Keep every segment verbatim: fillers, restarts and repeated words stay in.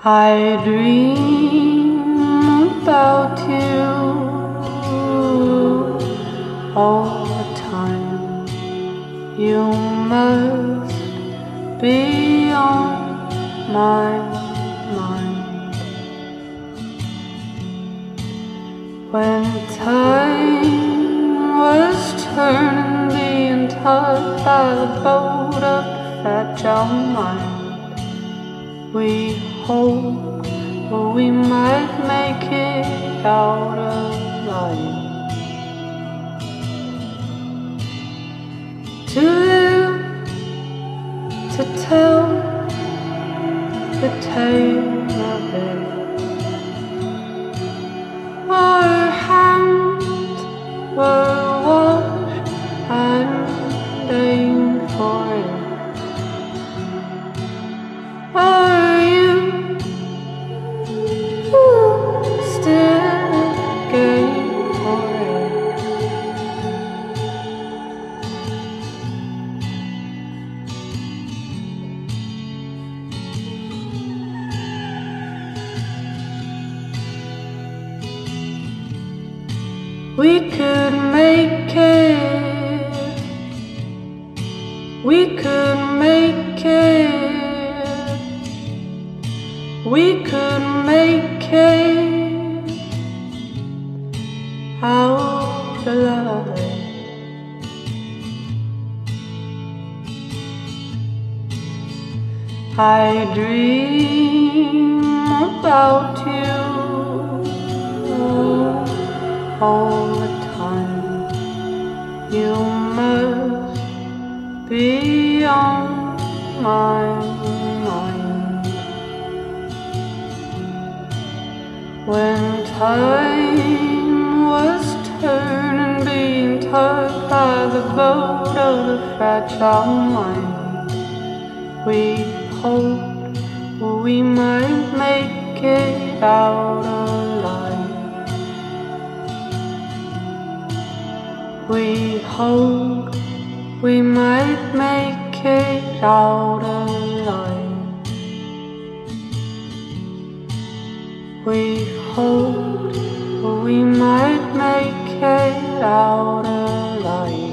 I dream about you all the time. You must be on my mind. When time was turning, being taught by the boat of the fragile mind, we hoped we might make it out alive. To live, to tell the tale of it. Our hands were washed and aimed for it. Are you still game for it? We could make it. We could make it. We could make it out alive. I dream about you all the time. You must be on my mind. When time was turning, being taught by the boat of the fragile mind, we hoped we might make it out alive. We hoped we might make it out alive. We hoped we might make it out alive.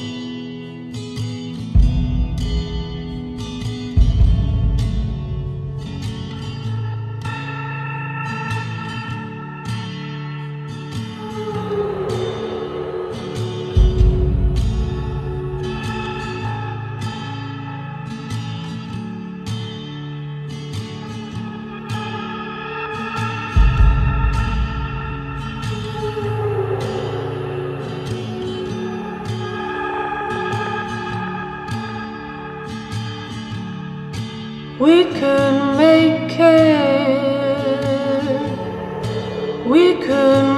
We could make it. We could